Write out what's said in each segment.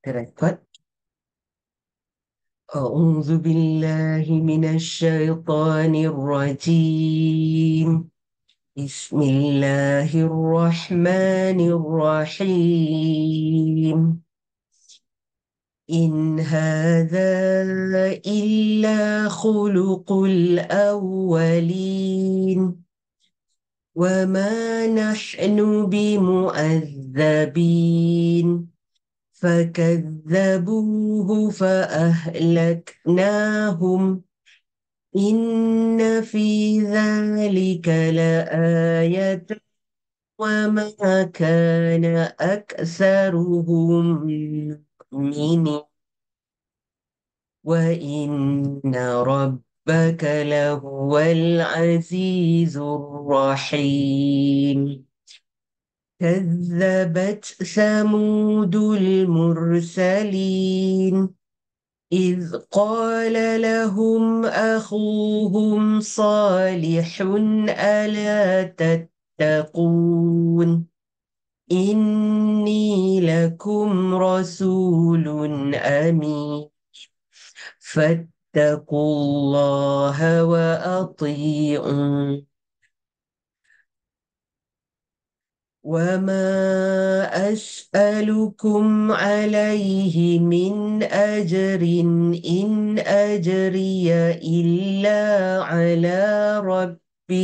تركت. أعوذ بالله من الشيطان الرجيم. بسم الله الرحمن الرحيم. إن هذا إلا خلق الأولين وما نحن بمؤذبين فكذبوه فأهلكناهم إن في ذلك لآية وما كان أكثرهم مؤمنين وإن ربك لهو العزيز الرحيم. كذبت ثمود المرسلين إذ قال لهم أخوهم صالح ألا تتقون إني لكم رسول أمين فاتقوا الله وأطيعون وما أسألكم عليه من أجر إن أجري إلا على رب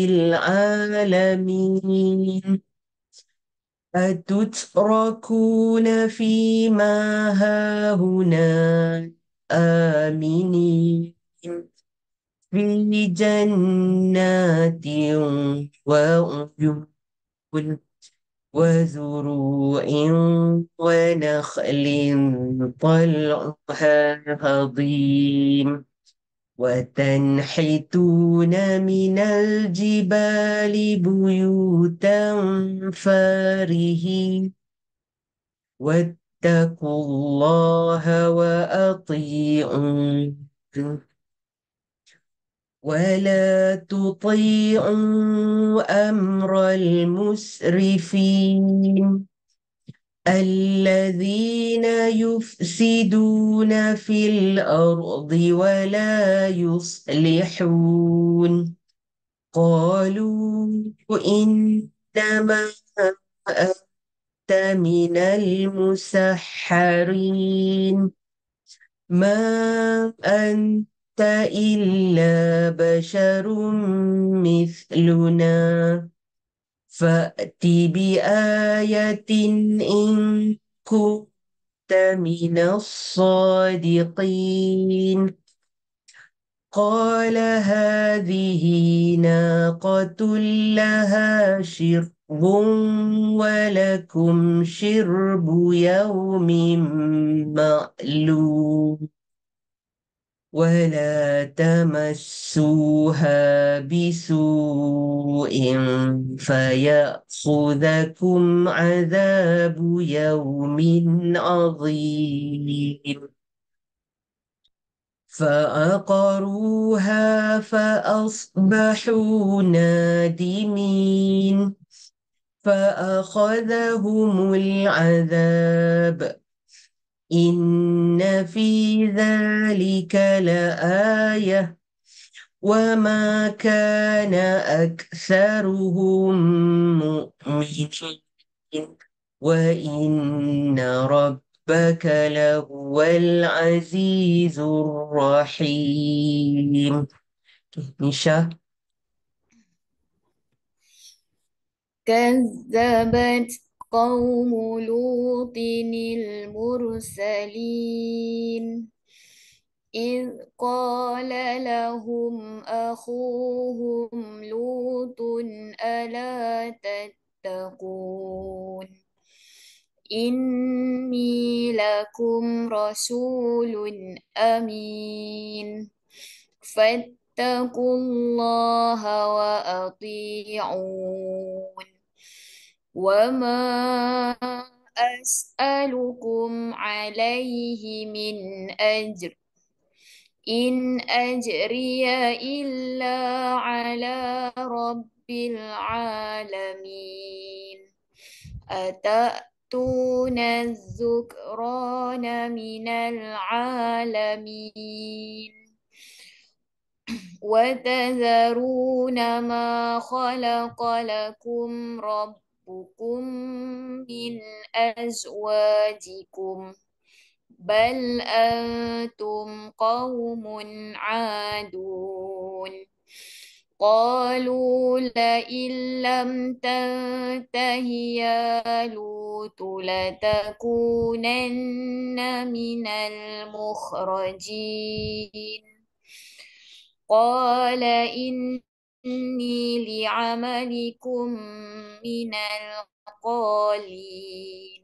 العالمين. أتتركون فيما هاهنا آمنين في جنات وعيون وزروع ونخل طلعها هضيم وتنحتون من الجبال بيوتا فارهين واتقوا الله وأطيعون ولا تطيعوا أمر المسرفين الذين يفسدون في الأرض ولا يصلحون قالوا إنما أنت من المسحرين ما أنت إلا بشر مثلنا فأت بآية إن كنت من الصادقين قال هذه ناقة لها شرب ولكم شرب يوم معلوم ولا تمسوها بسوء فيأخذكم عذاب يوم عظيم فعقروها فأصبحوا نادمين فأخذهم العذاب إن في ذلك لآية وما كان أكثرهم مؤمنين وإن ربك لهو العزيز الرحيم. نشا. كذبت قوم لوط المرسلين إذ قال لهم أخوهم لوط ألا تتقون إني لكم رسول أمين فاتقوا الله وأطيعون وما أسألكم عليه من أجر إن أجري إلا على رب العالمين تأتون الذكران من العالمين وتذرون ما خلق لكم ربكم من أزواجكم بل أنتم قوم عادون قالوا لئن لم تنته يا لوط لتكونن من المخرجين قال إني لعملكم من القالين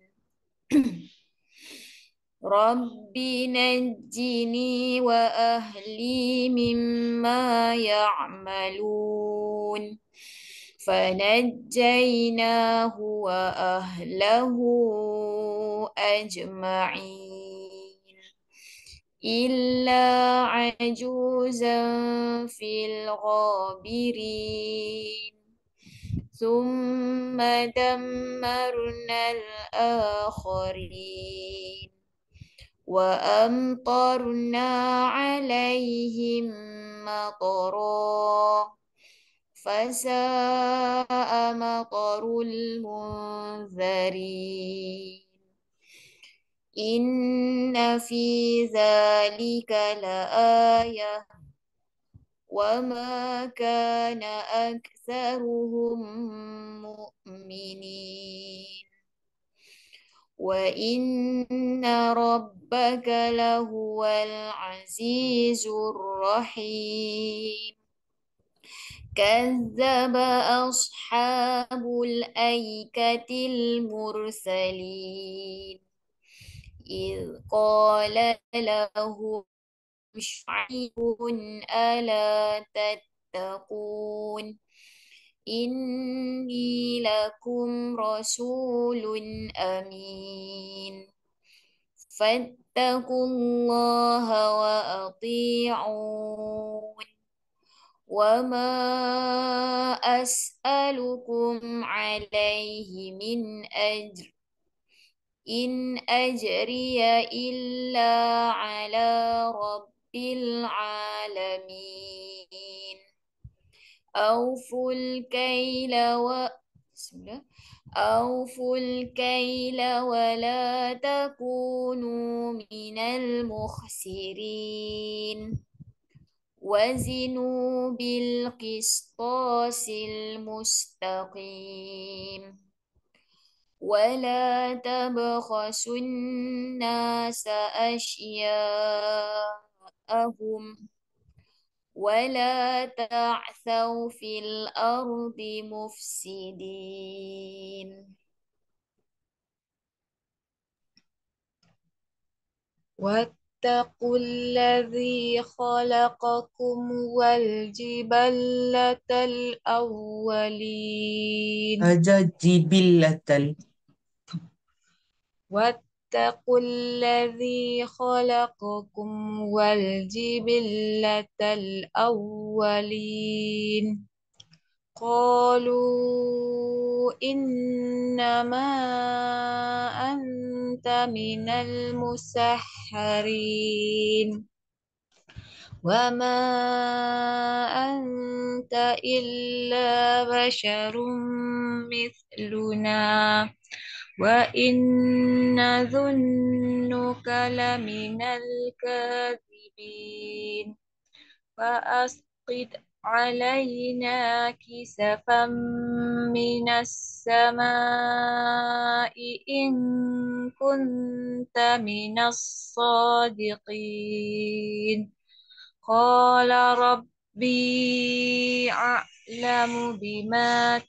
رب نجني وأهلي مما يعملون فنجيناه وأهله أجمعين إلا عجوزا في الغابرين ثم دمرنا الآخرين وأمطرنا عليهم مطرا فساء مطر المنذرين إن في ذلك لآية وما كان أكثرهم مؤمنين وإن ربك لهو العزيز الرحيم كذب أصحاب الأيكة المرسلين إذ قال لهم شعيب ألا تتقون إني لكم رسول أمين فاتقوا الله وأطيعون وما أسألكم عليه من أجر إن أجري إلا على رب العالمين أوفوا الكيل بسم الله أوفوا الكيل ولا تكونوا من المخسرين وزنوا بالقسطاس المستقيم ولا تبخسوا الناس أشياءهم ولا تعثوا في الأرض مفسدين واتقوا الذي خلقكم والجبلة الأولين جبلة واتقوا الذي خلقكم والجبلة الأولين قالوا إنما أنت من المسحرين وما أنت إلا بشر مثلنا وإن نظنك لمن الكاذبين فأسقط علينا كسفا من السماء إن كنت من الصادقين قال ربي أعلم بما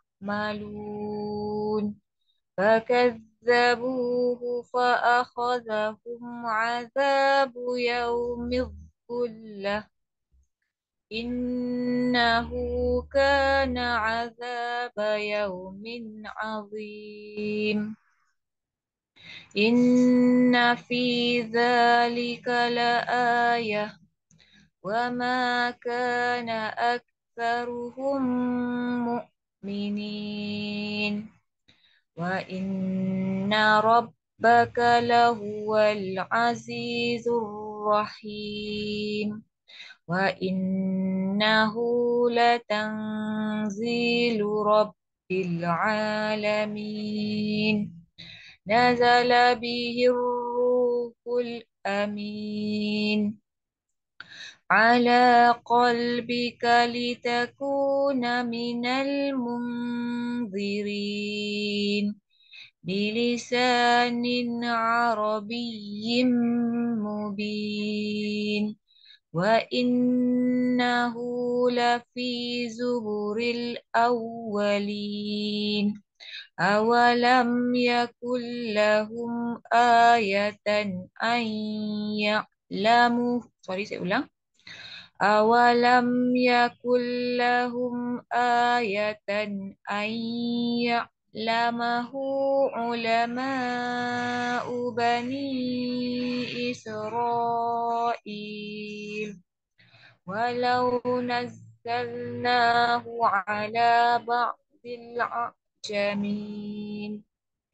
تعملون فكذبوه فأخذهم عذاب يوم الظلة إنه كان عذاب يوم عظيم إن في ذلك لآية وما كان أكثرهم مؤمنين وإن ربك لهو العزيز الرحيم وإنه لتنزيل رب العالمين نزل به الروح الأمين على قلبك لتكون من المنذرين بلسان عربي مبين وإنه لفي زبر الأولين أولم يكن لهم آية أن يعلموا saya ulang. أولم يكن لهم آية أن يعلمه علماء بني إسرائيل ولو نزلناه على بعض الأعجمين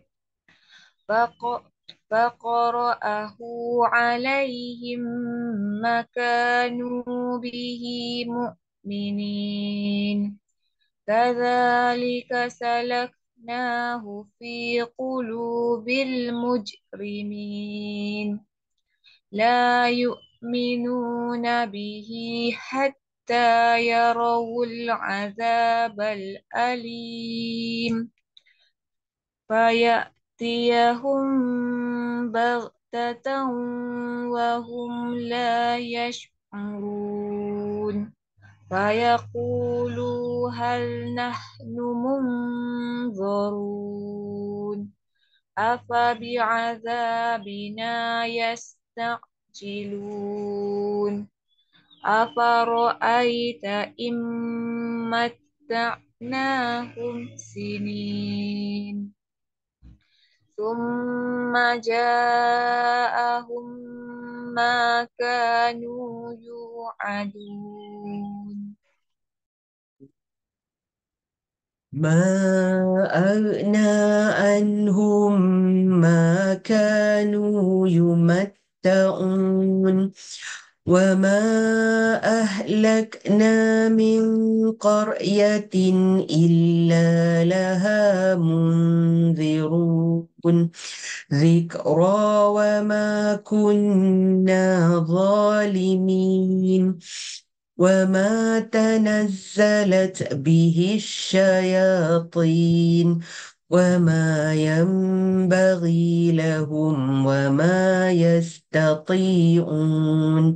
فقرأه عليهم ما كانوا به مؤمنين كذلك سلكناه في قلوب المجرمين لا يؤمنون به حتى يروا العذاب الأليم فيأتيهم بغتة وهم لا يشعرون فيقولوا هل نحن منظرون أفبعذابنا يستعجلون أفرأيت إن متعناهم سنين ثم جاءهم ما كانوا يوعدون ما أغنى عنهم ما كانوا يمتعون وما أهلكنا من قرية إلا لها منذرون ذكرى وما كنا ظالمين وما تنزلت به الشياطين وما ينبغي لهم وما يستطيعون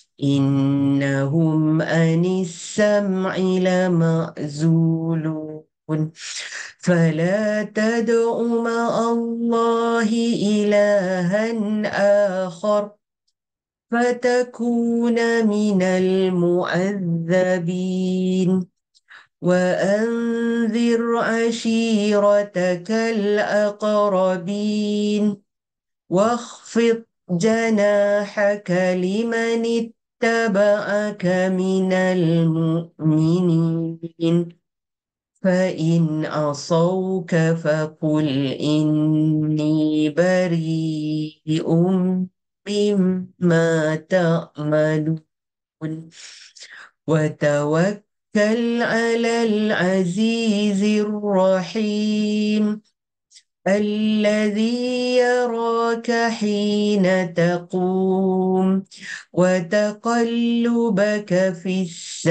إنهم عن السمع لمعزولون فلا تدع مع الله إلها آخر فتكون من المعذبين وأنذر عشيرتك الأقربين واخفض جناحك لمن اتبعك من المؤمنين فإن عصوك فقل إني بريء مما تعملون وتوكل على العزيز الرحيم الذي يراك حين تقوم وتقلبك في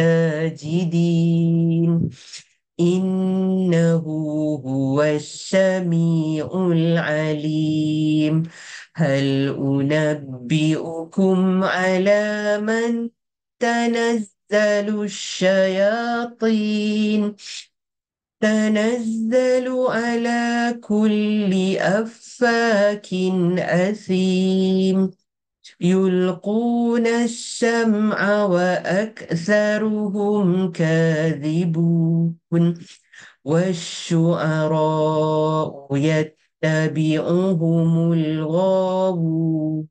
الساجدين إنه هو السميع العليم هل أنبئكم على من تنزل الشياطين تنزل على كل أفاك أثيم يلقون السمع وأكثرهم كاذبون والشعراء يتبعهم الغاوون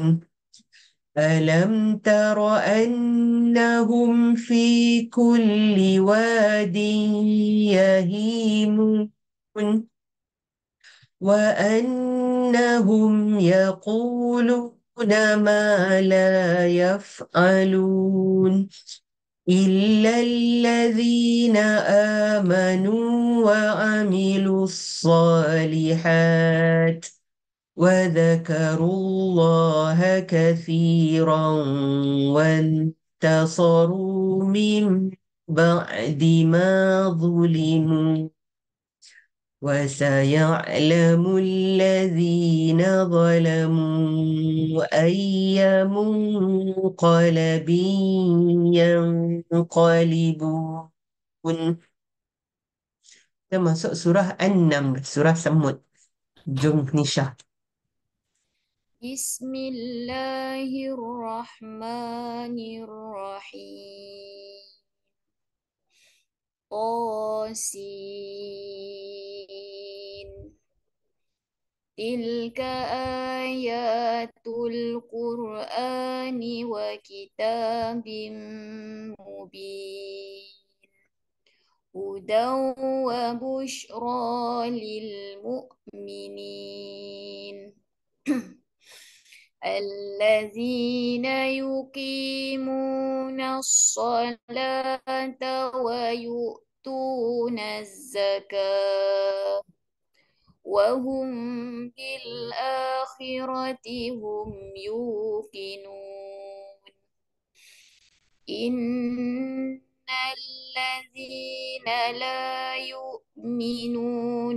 ألم تر أنهم في كل واد يهيمون وأنهم يقولون ما لا يفعلون إلا الذين آمنوا وعملوا الصالحات وذكروا الله كثيرا وانتصروا من بعد ما ظلموا وسيعلم الذين ظلموا أي منقلب ينقلبون. Kita masuk surah An-Naml, surah Semut. Jom Nisha. بسم الله الرحمن الرحيم طاسين تلك آيات القرآن وكتاب مبين هدى وبشرى للمؤمنين الذين يقيمون الصلاة ويؤتون الزكاة وهم بالآخرة هم يوقنون إن الذين لا يؤمنون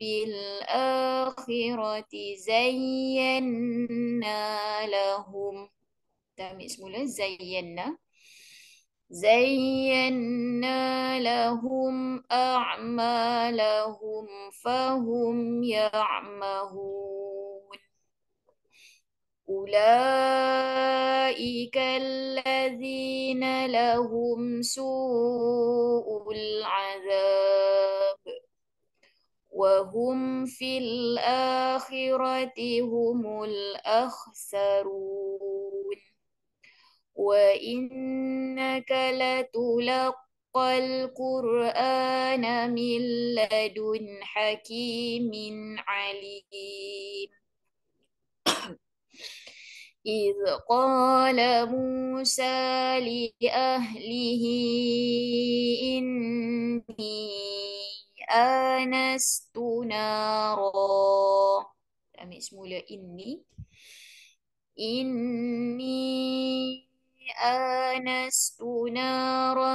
بالآخرة زينا لهم زينا لهم أعمالهم فهم يعمهون أولئك الذين لهم سوء العذاب وهم في الآخرة هم الأخسرون وإنك لتلقى القرآن من لدن حكيم عليم إذ قال موسى لأهله إني آنست نارا إني آنست نارا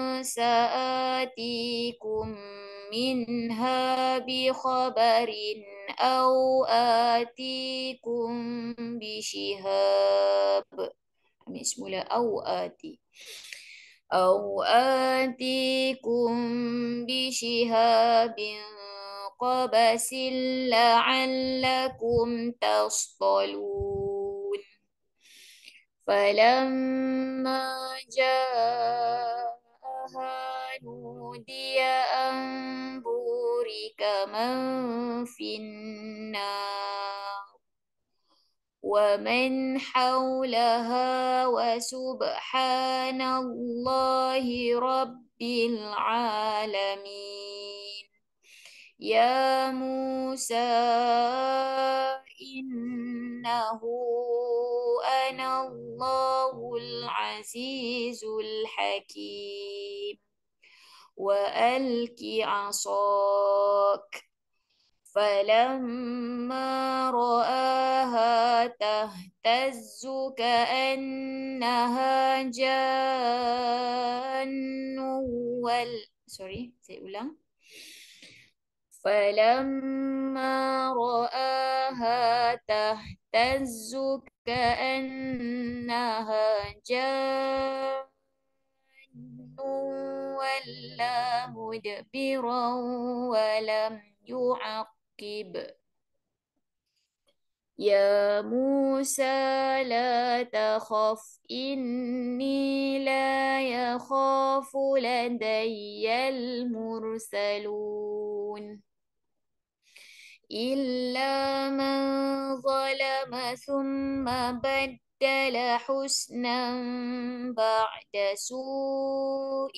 سآتيكم منها بخبر أو آتيكم بشهاب أو آتيكم بشهاب قبس لعلكم تصطلون فلما جاءها نودي أن بورك من في النار ومن حولها وسبحان الله رب العالمين يا موسى إنه أنا الله العزيز الحكيم وألق عصاك فلما رآها تهتز كأنها جان saya ulang. فلما رآها تهتز كأنها جان ولا مدبرا ولم يعقب يا موسى لا تخف إني لا يخاف لدي المرسلون إلا من ظلم ثم بدل بدل حسنا بعد سوء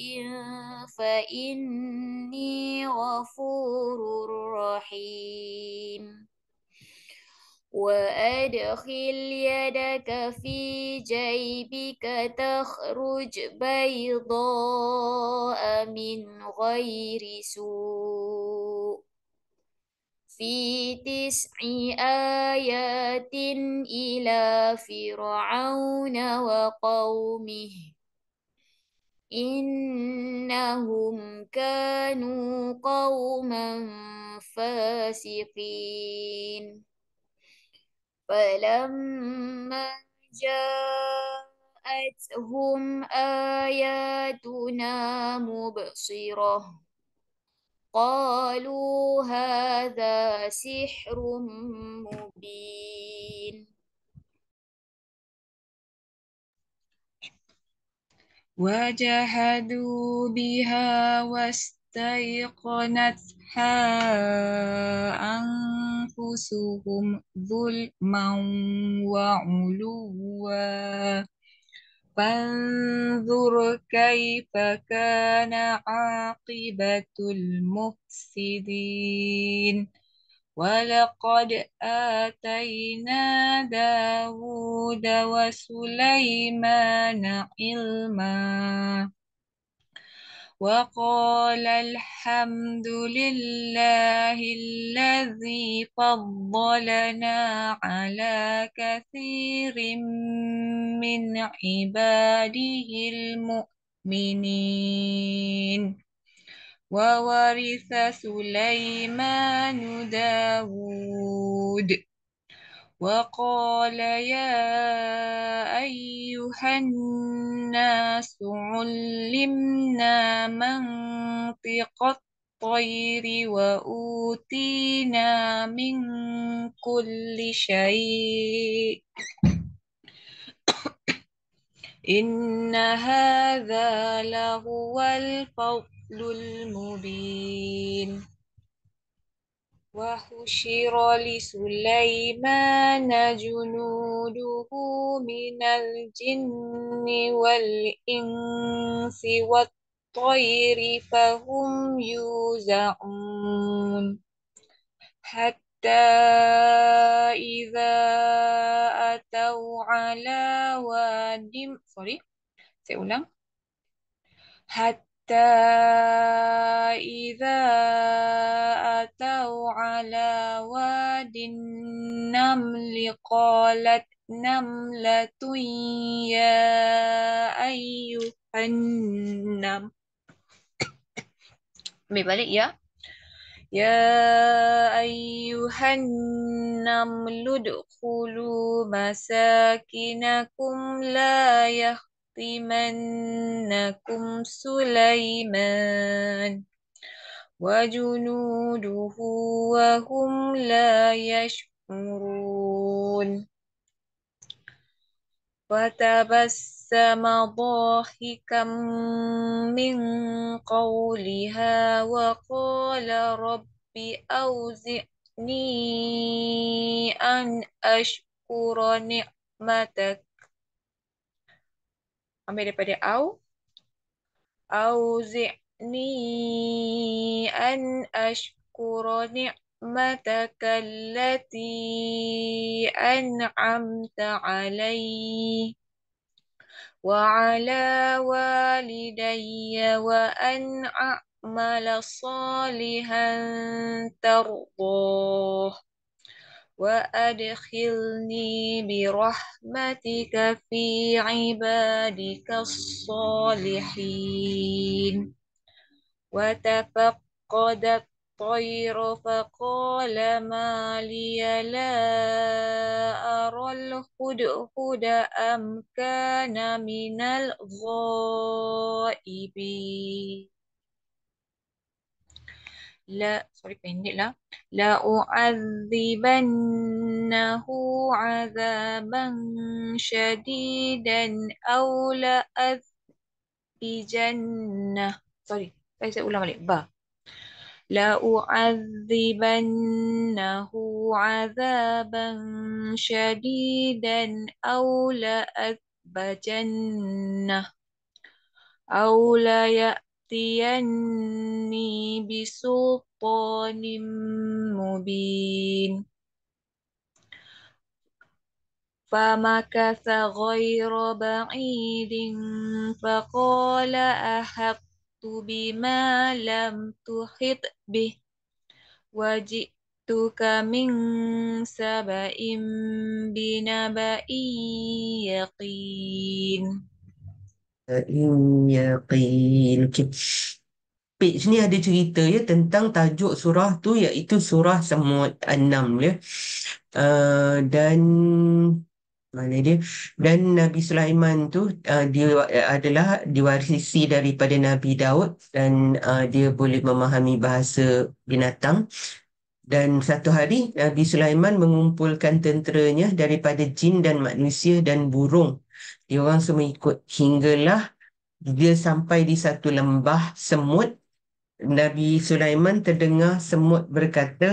فإني غفور رحيم وأدخل يدك في جيبك تخرج بيضاء من غير سوء في 9 آيات إلى فرعون وقومه إنهم كانوا قوما فاسقين فلما جاءتهم آياتنا مبصرة قالوا هذا سحر مبين وجحدوا بها واستيقنتها أنفسهم ظلما وعلوا فانظر كيف كان عاقبة المفسدين ولقد آتينا داود وسليمان علما وقال الحمد لله الذي فضلنا على كثير من عباده المؤمنين وورث سليمان داود وقال يا أيها الناس علمنا منطق الطير وأوتينا من كل شيء إن هذا لهو الفضل المبين وحشر لسليمان جنوده من الجن والإنس والطير فهم يوزعون حتى إذا أتوا على واد saya ulang حتى إذا أتوا على واد النمل قالت نملة يا أيها النمل balik ya يا أيها النمل ادخلوا مساكنكم لا يحطمنكم سليمان وجنوده وهم لا يشعرون وتبسم ضاحكا من قولها وقال رب أوزعني أن أشكر نعمتك ambil daripada أوزعني أن أشكر نعمتك التي أنعمت علي وعلى والدي وأن أعمل صالحا ترضاه وأدخلني برحمتك في عبادك الصالحين وتفقد الطير فقال ما لي لا أرى الهدهد أم كان من الغائبين لا pendek lah لأعذبنه عذابا شديدا أو لأذبجنه saya ulang balik لأعذبنه عذابا شديدا أو ليأتيني بسلطان مبين. فمكث غير بعيد فقال أحطت بما لم تحط به وجئتك من سبأ بنبأ يقين. Yaqin. Okey. Page ni ada cerita ya tentang tajuk surah tu, iaitu surah Samud An-Naml ya. Dan mana dia? Dan Nabi Sulaiman tu dia adalah diwarisi daripada Nabi Daud, dan dia boleh memahami bahasa binatang. Dan satu hari Nabi Sulaiman mengumpulkan tenteranya daripada jin dan manusia dan burung. Dia orang semua ikut hinggalah dia sampai di satu lembah semut. Nabi Sulaiman terdengar semut berkata,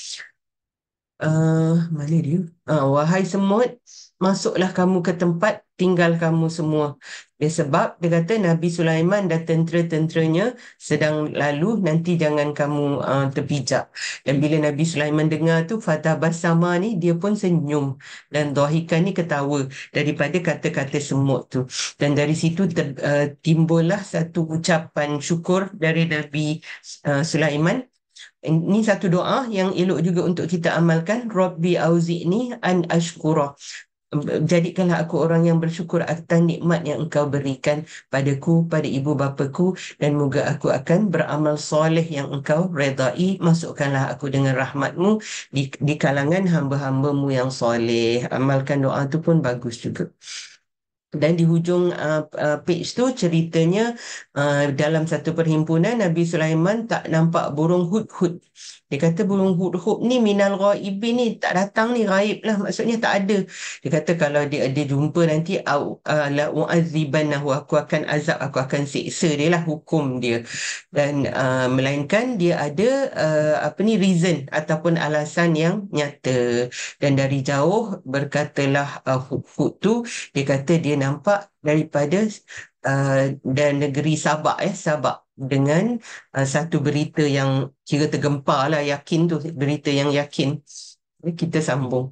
mana dia? Wahai semut, masuklah kamu ke tempat tinggal kamu semua. Sebab dia kata Nabi Sulaiman dan tentera-tenteranya sedang lalu, nanti jangan kamu terpijak. Dan bila Nabi Sulaiman dengar tu, Fatah Basama ni dia pun senyum, dan Dhahikan ni ketawa daripada kata-kata semut tu. Dan dari situ timbullah satu ucapan syukur dari Nabi Sulaiman. Ini satu doa yang elok juga untuk kita amalkan. Rabbi auzi'ni an ashkura. Jadikanlah aku orang yang bersyukur atas nikmat yang engkau berikan padaku, pada ibu bapaku, dan moga aku akan beramal soleh yang engkau redai. Masukkanlah aku dengan rahmatmu di kalangan hamba-hambamu yang soleh. Amalkan doa tu pun bagus juga. Dan di hujung page tu ceritanya, dalam satu perhimpunan Nabi Sulaiman tak nampak burung hudhud. Dia kata burung hudhud ni minal ghaibin, ni tak datang, ni ghaib lah, maksudnya tak ada. Dia kata kalau dia jumpa nanti la u'azibannahu, aku akan azab, aku akan siksa dia lah, hukum dia. Dan melainkan dia ada reason ataupun alasan yang nyata. Dan dari jauh berkatalah hudhud tu, dia kata dia nampak daripada dan negeri Sabak, Sabak, dengan satu berita yang kira tergempar lah, yakin tu, berita yang yakin. Kita sambung.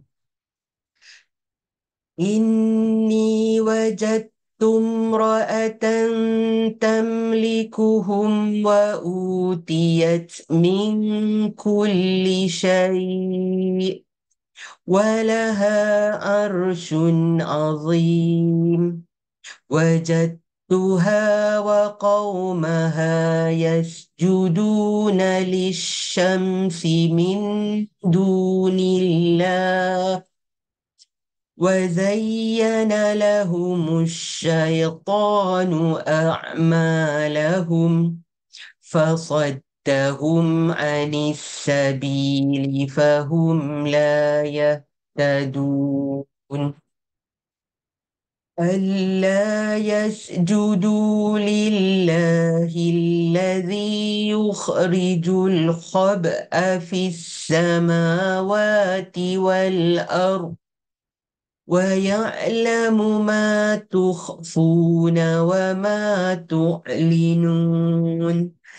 Inni wajadtum ra'atan tamlikuhum wa utiyat min kulli syai' ولها عرش عظيم وجدتها وقومها يسجدون للشمس من دون الله وزين لهم الشيطان أعمالهم فصدهم عن السبيل فهم لا يهتدون ألا يسجدوا لله الذي يخرج الخبأ في السماوات والأرض ويعلم ما تخفون وما تعلنون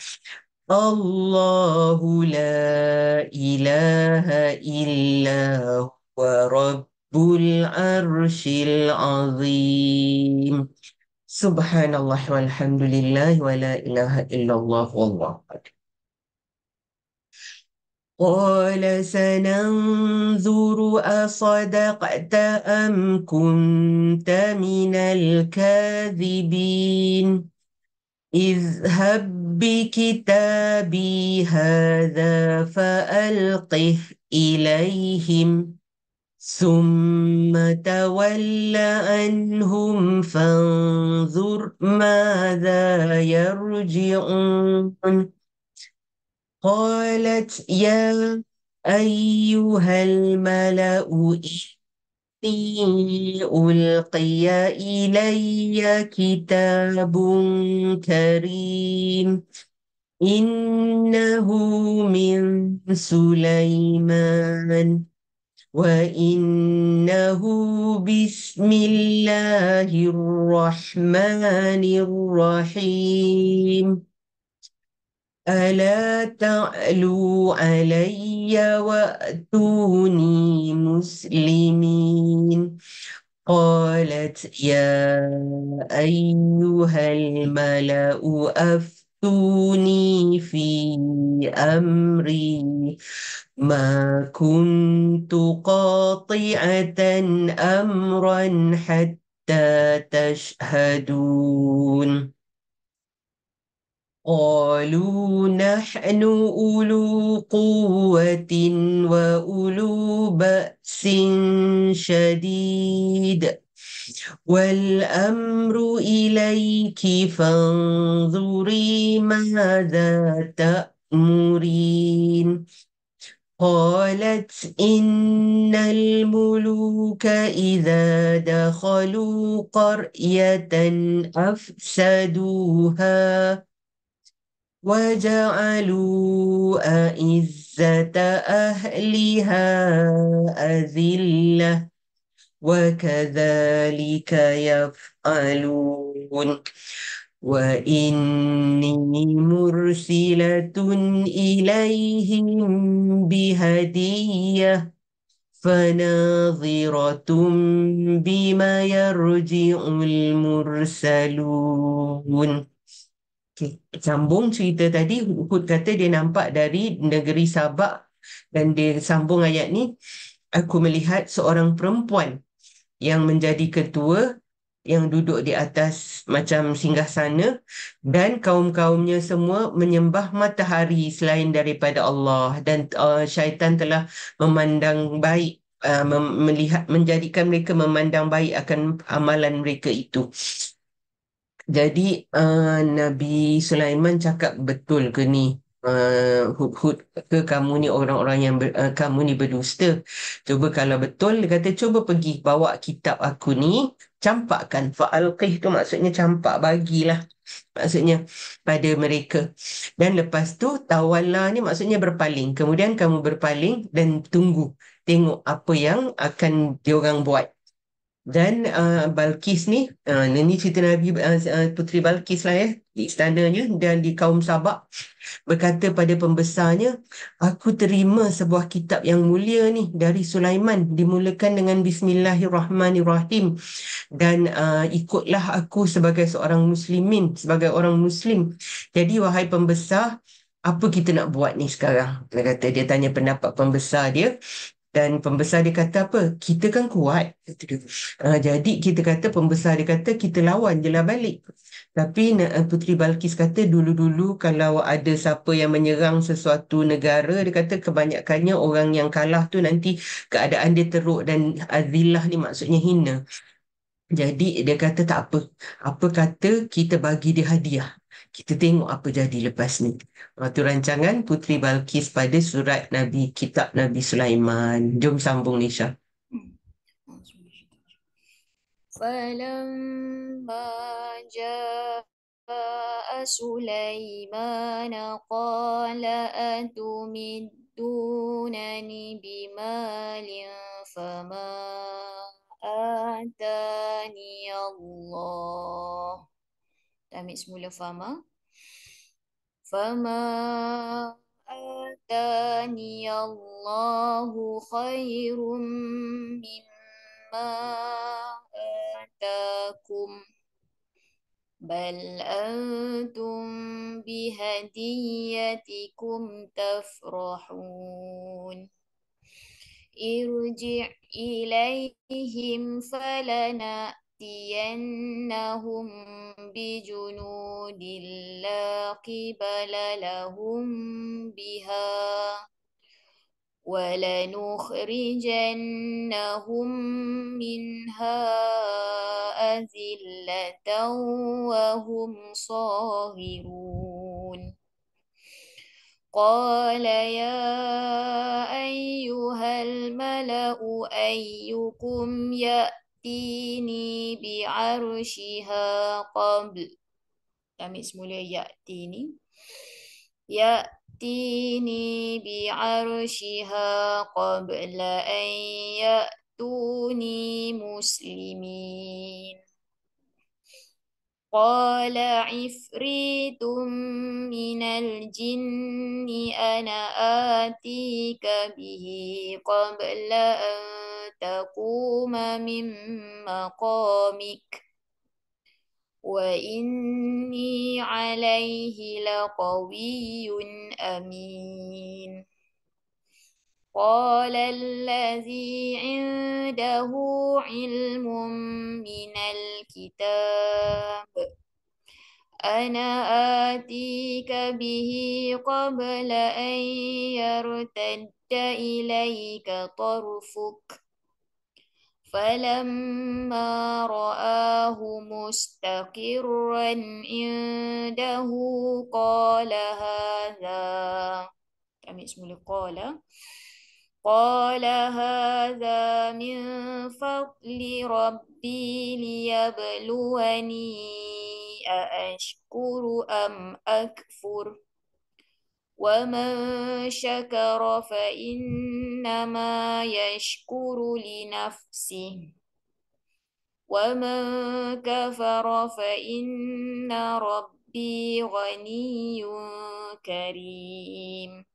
الله لا إله إلا هو رب العرش العظيم سبحان الله والحمد لله ولا إله إلا الله والله أكبر. قال سننظر أصدقت أم كنت من الكاذبين اذهب بكتابي هذا فألقه إليهم ثم تول عنهم فانظر ماذا يرجعون قالت يا أيها الملأ إني ألقي إلي كتاب كريم إنه من سليمان وإنه بسم الله الرحمن الرحيم ألا تعلوا علي وأتوني مسلمين قالت يا أيها الملأ أفتوني في أمري ما كنت قاطعة أمرا حتى تشهدون قالوا نحن أولو قوة وأولو بأس شديد والأمر إليك فانظري ماذا تأمرين قالت إن الملوك إذا دخلوا قرية أفسدوها وجعلوا أعزة أهلها أذلة وكذلك يفعلون وإني مرسلة إليهم بهدية فناظرة بما يرجع المرسلون. Okay. Sambung cerita tadi, Hud kata dia nampak dari negeri Sabak dan dia sambung ayat ni, aku melihat seorang perempuan yang menjadi ketua yang duduk di atas macam singgasana dan kaum-kaumnya semua menyembah matahari selain daripada Allah dan syaitan telah memandang baik melihat menjadikan mereka memandang baik akan amalan mereka itu. Jadi Nabi Sulaiman cakap betul ke ni? Hud ke kamu ni orang-orang yang kamu ni berdusta. Cuba kalau betul, dia kata cuba pergi bawa kitab aku ni, campakkan. Fa'alqih tu maksudnya campak, bagilah. Maksudnya pada mereka. Dan lepas tu tawalla ni maksudnya berpaling. Kemudian kamu berpaling dan tunggu. Tengok apa yang akan diorang buat. Dan Balkis ni, ini cerita Nabi Puteri Balkis lah di istananya dan di kaum Sabak berkata pada pembesarnya, aku terima sebuah kitab yang mulia ni dari Sulaiman dimulakan dengan Bismillahirrahmanirrahim dan ikutlah aku sebagai seorang muslimin, sebagai orang muslim. Jadi wahai pembesar, apa kita nak buat ni sekarang? Dia kata, dia tanya pendapat pembesar dia. Dan pembesar dia kata apa? Kita kan kuat. Kata dia. Jadi kita kata, pembesar dia kata, kita lawan je lah balik. Tapi Puteri Balkis kata dulu-dulu kalau ada siapa yang menyerang sesuatu negara, dia kata kebanyakannya orang yang kalah tu nanti keadaan dia teruk dan azillah ni maksudnya hina. Jadi dia kata tak apa. Apa kata kita bagi dia hadiah. Kita tengok apa jadi lepas ni. Itu rancangan Puteri Balkis pada surat Nabi, kitab Nabi Sulaiman. Jom sambung Nisha. فلما جاء سليمان قال أتمدونني بمال فما آتاني الله. Ambil semula فما آتاني الله خير مما آتاكم بل أنتم بهديتكم تفرحون ارجع إليهم فلنأتينهم بجنود لا قبل لهم بها ولنخرجنهم منها أذلة وهم صاغرون قال يا أيها الملأ أيكم يأتيني بعرشها قبل. Ambil semula يأتيني يأتيني بعرشها قبل أن يأتوني مسلمين. قال عفريت من الجن أنا آتيك به قبل أن تقوم من مقامك وإني عليه لقوي أمين. قال الذي عنده علم من الكتاب أنا آتيك به قبل أن يرتد إليك طرفك فلما رآه مستقرا عنده قال هذا قال هذا من فضل ربي ليبلوني أأشكر أم أكفر ومن شكر فإنما يشكر لنفسه ومن كفر فإن ربي غني كريم.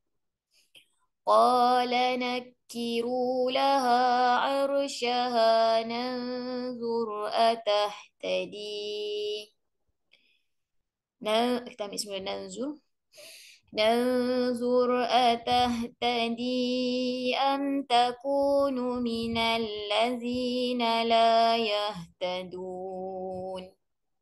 قال نكروا لها عرشها ننظر أتهتدي ننظر أتهتدي أم تكون من الذين لا يهتدون.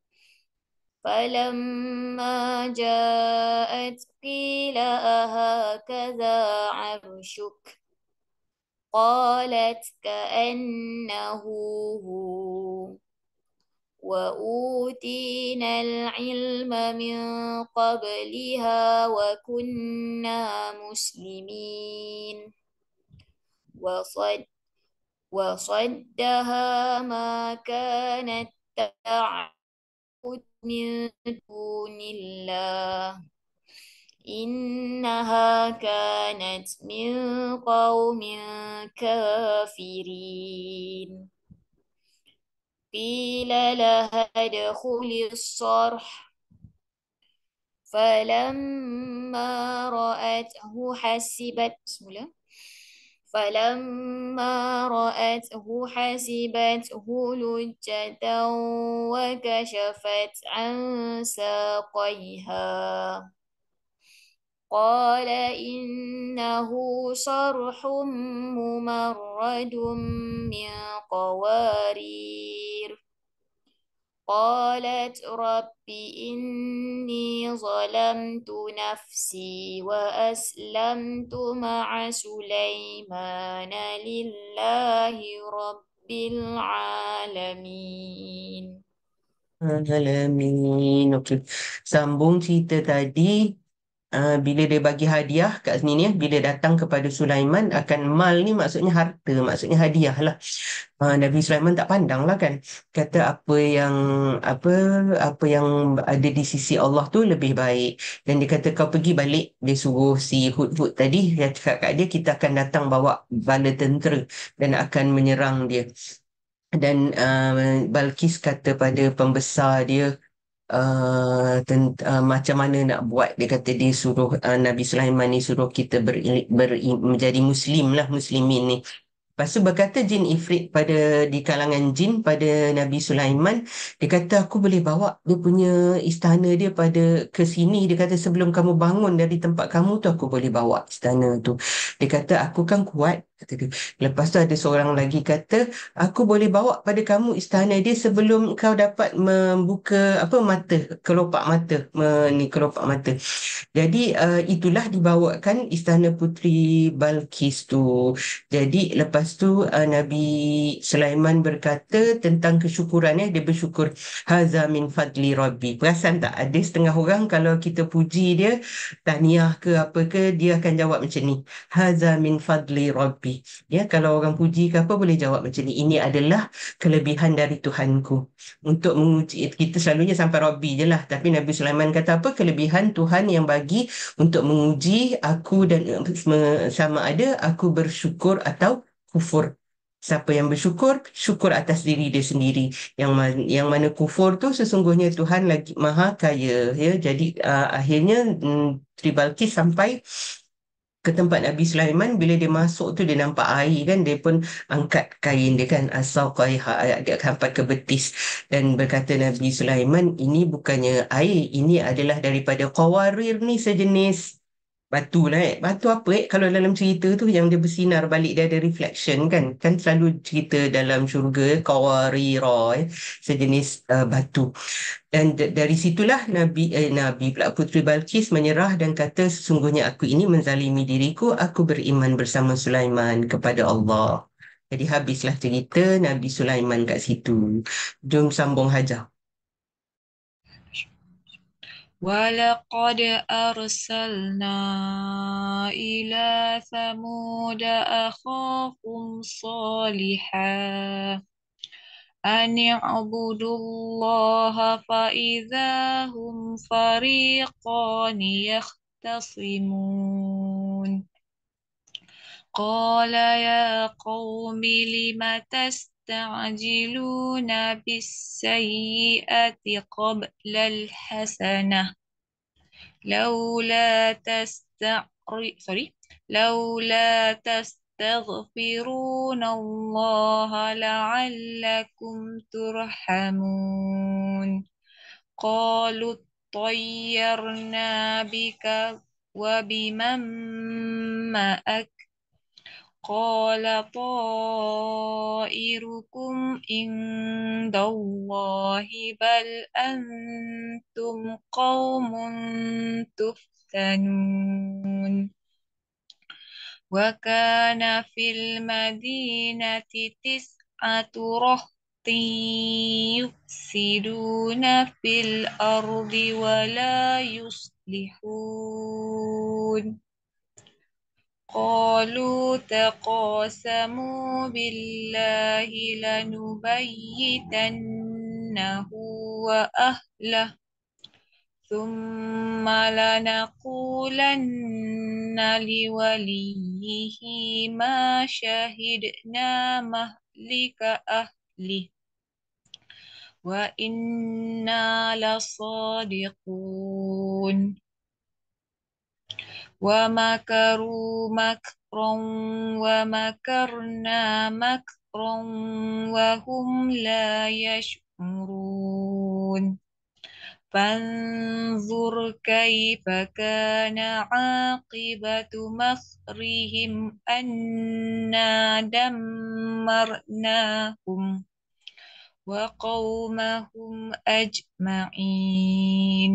فلما جاءت قيل أهكذا عرشك قالت كأنه هو وأوتينا العلم من قبلها وكنا مسلمين. وصدها ما كانت تعبد من دون الله إنها كانت من قوم كافرين. قيل لها ادخل الصرح فلما رأته حسبته لجة وكشفت عن ساقيها قال إنه صرح ممرد من قوارير. قالت رب إني ظلمت نفسي وأسلمت مع سليمان لله رب العالمين. Alamin. Okey. Sambung cerita tadi. Bila dia bagi hadiah kat sini ni, bila datang kepada Sulaiman akan mal ni maksudnya harta, maksudnya hadiah lah. Nabi Sulaiman tak pandang lah kan, kata apa apa yang ada di sisi Allah tu lebih baik, dan dia kata kau pergi balik. Dia suruh si Hudhud tadi, dia cakap kat dia kita akan datang bawa bala tentera dan akan menyerang dia. Dan Balkis kata pada pembesar dia, macam mana nak buat. Dia kata dia suruh Nabi Sulaiman ni suruh kita menjadi muslimin ni. Lepas tu berkata jin ifrit di kalangan jin pada Nabi Sulaiman, dia kata aku boleh bawa dia punya istana dia ke sini. Dia kata sebelum kamu bangun dari tempat kamu tu aku boleh bawa istana tu. Dia kata aku kan kuat, kata dia. Lepas tu ada seorang lagi kata aku boleh bawa pada kamu istana dia sebelum kau dapat membuka kelopak mata. Jadi itulah dibawakan istana Puteri Balkis tu. Jadi lepas tu Nabi Sulaiman berkata tentang kesyukurannya, dia bersyukur, haza min fadli rabbi. Perasan tak, ada setengah orang kalau kita puji dia, tahniah ke apa ke, dia akan jawab macam ni, haza min fadli rabbi. Rabbi. Ya, kalau orang puji ke apa boleh jawab macam ni. Ini adalah kelebihan dari Tuhanku. Untuk menguji, kita selalunya sampai Rabbi je lah. Tapi Nabi Sulaiman kata apa? Kelebihan Tuhan yang bagi untuk menguji aku dan sama ada aku bersyukur atau kufur. Siapa yang bersyukur, syukur atas diri dia sendiri. Yang mana kufur tu sesungguhnya Tuhan lagi maha kaya. Ya, jadi akhirnya Sri Balkis sampai ke tempat Nabi Sulaiman. Bila dia masuk tu dia nampak air kan, dia pun angkat kain dia kan, asaqaiha, dia sampai ke betis, dan berkata Nabi Sulaiman, ini bukannya air, ini adalah daripada qawarir, ni sejenis batu lah. Batu apa kalau dalam cerita tu yang dia bersinar balik, dia ada reflection kan, kan selalu cerita dalam syurga qawarira, sejenis batu. Dan dari situlah Nabi pula Puteri Balkis menyerah dan kata, sesungguhnya aku ini menzalimi diriku, aku beriman bersama Sulaiman kepada Allah. Jadi habislah cerita Nabi Sulaiman kat situ. Jom sambung Hajah. ولقد أرسلنا إلى ثمود أخاهم صالحا أن اعبدوا الله فإذا هم فريقان يختصمون قال يا قوم لم تستعجلون بالسيئة قبل الحسنة لولا تستغفرون الله لعلكم ترحمون قالوا اطيرنا بك وبمن معك قال طائركم عند الله بل أنتم قوم تفتنون وكان في المدينة 9 رهط يفسدون في الأرض ولا يصلحون قالوا تقاسموا بالله لنبيتنه وأهله ثم لنقولن لوليه ما شهدنا مهلك أهله وإنا لصادقون ومكروا مكرا ومكرنا مكرا وهم لا يشعرون فانظر كيف كان عاقبة مكرهم أنا دمرناهم وقومهم أجمعين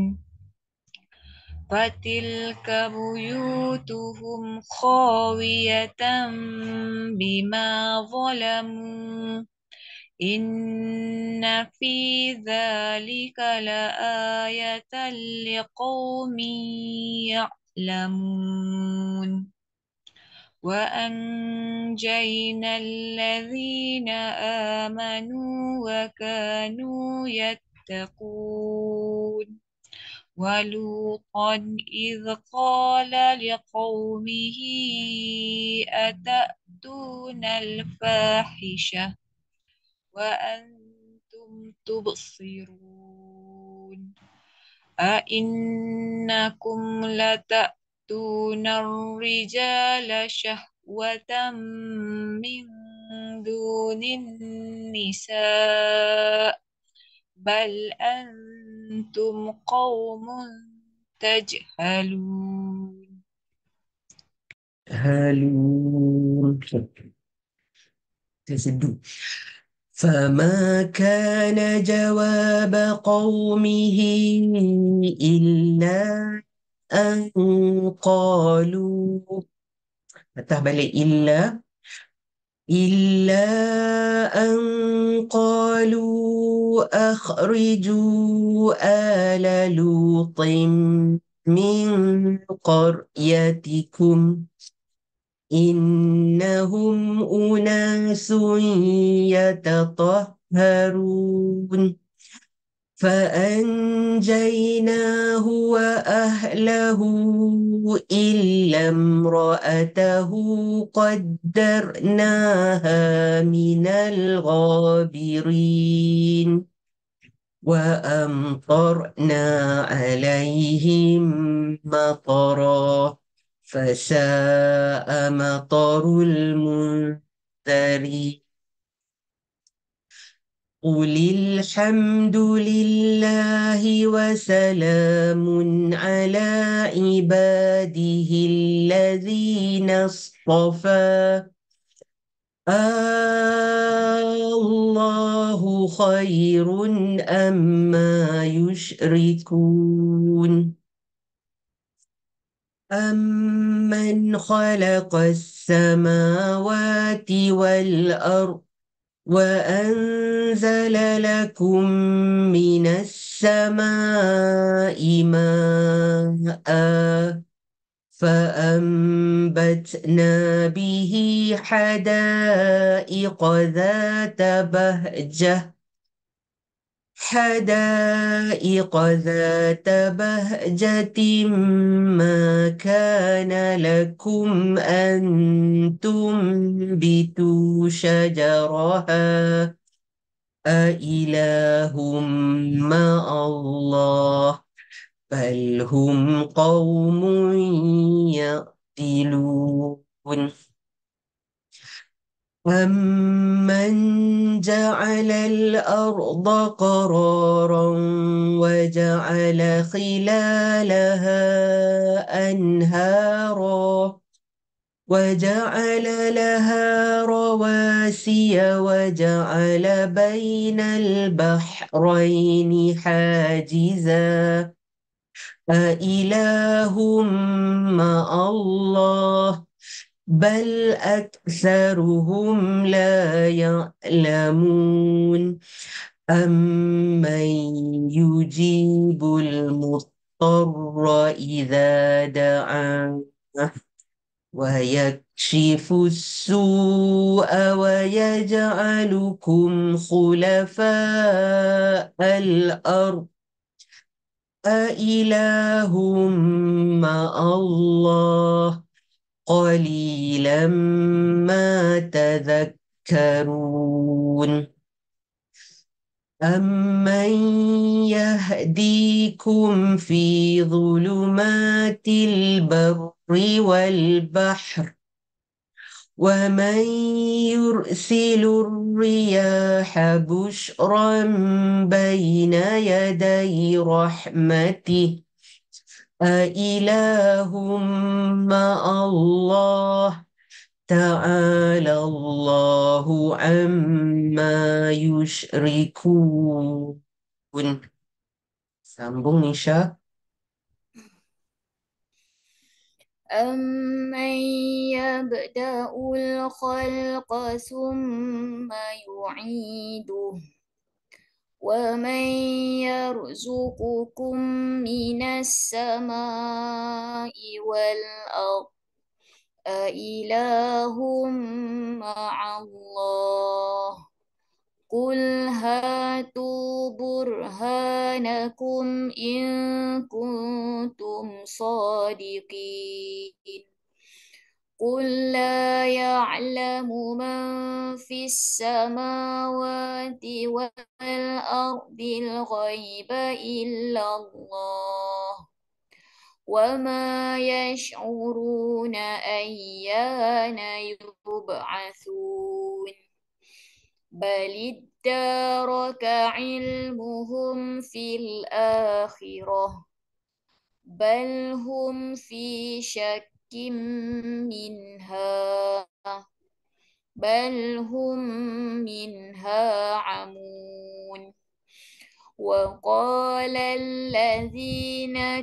فتلك بيوتهم خاوية بما ظلموا إن في ذلك لآية لقوم يعلمون وأنجينا الذين آمنوا وكانوا يتقون ولوطا إذ قال لقومه أتأتون الفاحشة وأنتم تبصرون أئنكم لتأتون الرجال شهوة من دون النساء بل أنتم قوم تجهلون هلون تسدو فما كان جواب قومه إلا أن قالوا إلا أن قالوا أخرجوا آل لوط من قريتكم إنهم أناس يتطهرون فأنجيناه وأهله إلا امرأته قدرناها من الغابرين وأمطرنا عليهم مطرا فساء مطر المنذرين قل الحمد لله وسلام على عباده الذين اصطفى الله خير أما يشركون أمن خلق السماوات والأرض وأنزل لكم من السماء ماء فأنبتنا به حدائق ذات بهجة ما كان لكم أن تنبتوا شجرها أإله مع الله بل هم قوم يعدلون أمن جعل الأرض قرارا وجعل خلالها أنهارا وجعل لها رواسي وجعل بين البحرين حاجزا أإله مع الله بل أكثرهم لا يعلمون أمن يجيب المضطر إذا دعاه ويكشف السوء ويجعلكم خلفاء الأرض أإله مع الله قليلا ما تذكرون أمن يهديكم في ظلمات البر والبحر ومن يرسل الرياح بشرا بين يدي رحمته أإله مع الله تعالى الله عما يشركون sambung Nisha. أمن يبدأ الخلق ثم يعيده ومن يرزقكم من السماء والأرض أإله مع الله قل هاتوا برهانكم إن كنتم صادقين قل لا يعلم من في السماوات والأرض الغيب إلا الله وما يشعرون أيان يبعثون بل ادارك علمهم في الآخرة بل هم في شك منها بل هم منها عمون وقال الذين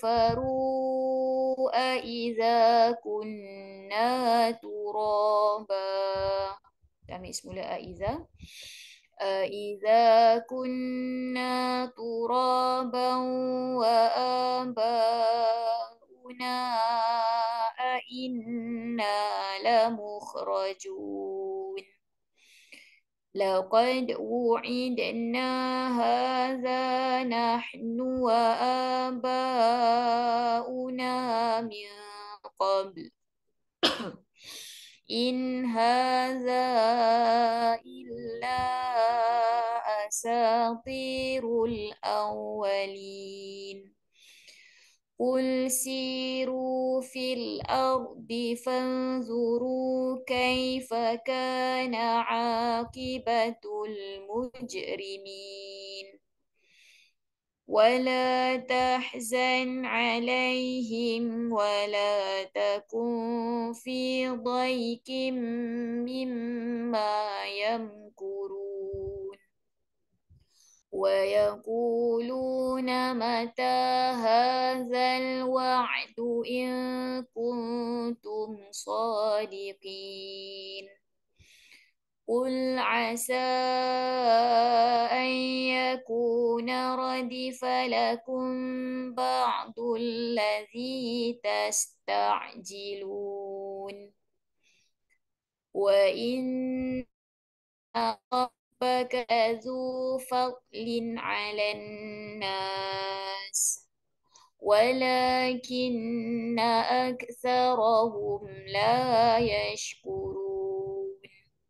كفروا أإذا كنا ترابا kami semula أإذا كنا ترابا وآباؤنا أإنا لمخرجون لقد وعدنا هذا نحن وآباؤنا من قبل إن هذا إلا أساطير الأولين قل سيروا في الأرض فانظروا كيف كان عاقبة المجرمين ولا تحزن عليهم ولا تكن في ضيق مما يمكرون ويقولون متى هذا الوعد إن كنتم صادقين قل عسى أن يكون ردف لكم بعض الذي تستعجلون وإن ربك ذو فضل على الناس ولكن أكثرهم لا يشكرون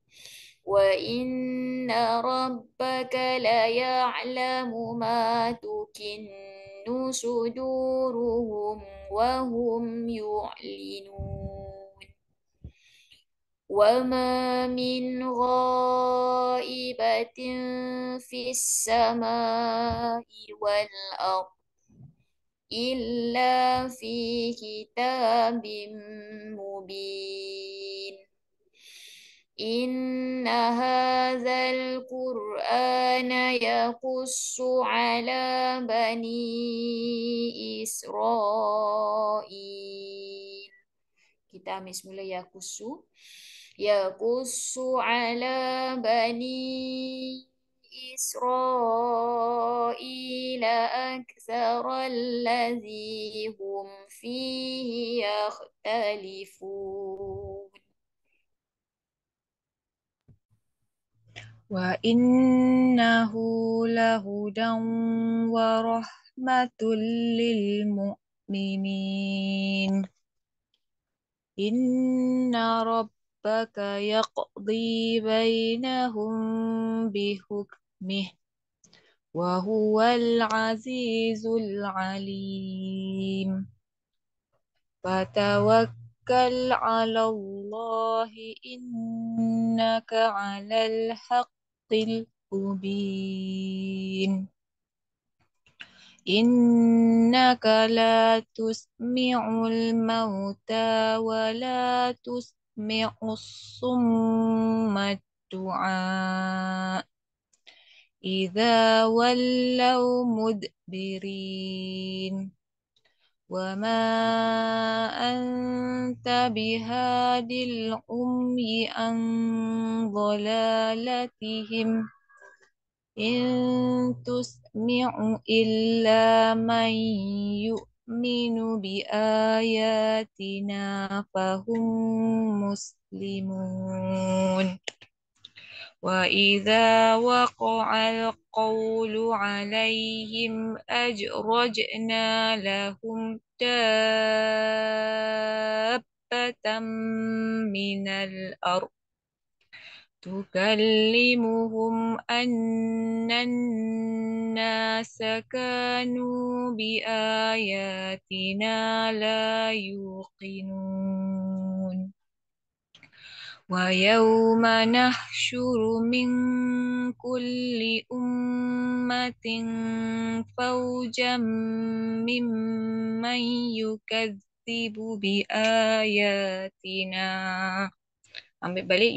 وإن ربك ليعلم ما تكن صدورهم وهم يعلنون وما من غائبة في السماء والأرض إلا في كتاب مبين إن هذا القرآن يقص على بني إسرائيل kita ambil semula يقص على بني إسرائيل أكثر الذي هم فيه يختلفون وإنه لهدى ورحمة للمؤمنين إن ربك يقضي بينهم بحكمه وهو العزيز العليم فتوكل على الله إنك على الحق المبين إنك لا تسمع الموتى ولا تسمع الصم الدعاء إذا ولوا مدبرين وما أنت بهاد العمي عن ضلالتهم إن تسمع إلا من يؤمن بآياتنا فهم مسلمون وإذا وقع القول عليهم أجرجنا لهم دابة من الأرض تكلمهم أن الناس كانوا بآياتنا لا يوقنون ويوم نحشر من كل أمة فوجا ممن يكذب بآياتنا ambil balik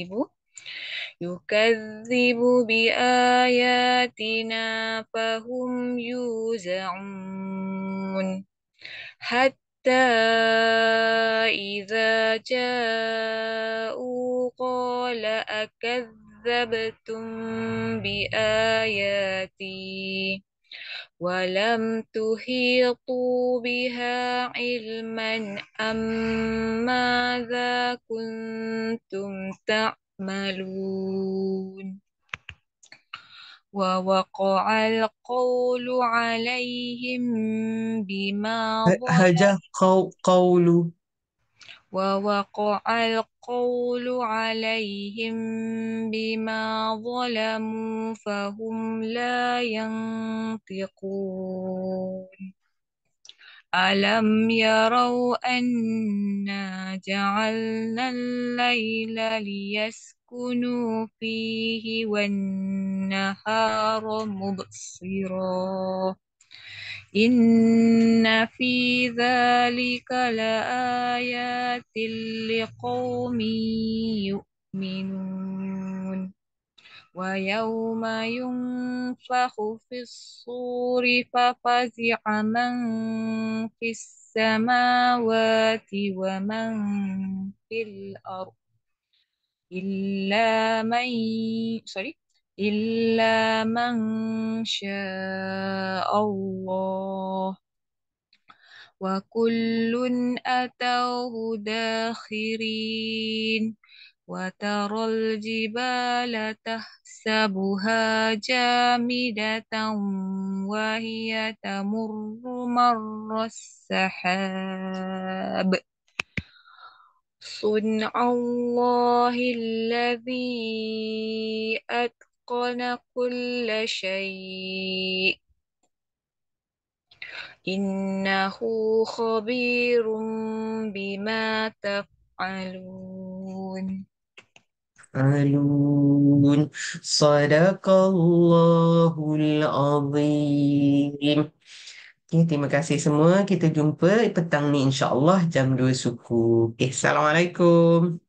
يكذب بآياتنا فهم يوزعون حتى إذا جاءوا قال أكذبتم بآياتي ولم تحيطوا بها علما أم ماذا كنتم تعملون ووقع القول عليهم بما هجا ظلموا قول. ووقع القول عليهم بما ظلموا فهم لا ينطقون ألم يروا أنا جعلنا الليل ليسكنوا فيه والنهار مبصرا إن في ذلك لآيات لقوم يؤمنون ويوم ينفخ في الصور ففزع من في السماوات ومن في الأرض إلا من إلا من شاء الله وكل أتوه داخرين وترى الجبال تحسبها جامدة وهي تمر مر السحاب صنع الله الذي أتقن كل شيء إنه خبير بما تفعلون فعلون. صدق Allahul Azim. Okay, terima kasih semua. Kita jumpa petang ni insya-Allah jam 2 suku. Okay, Assalamualaikum.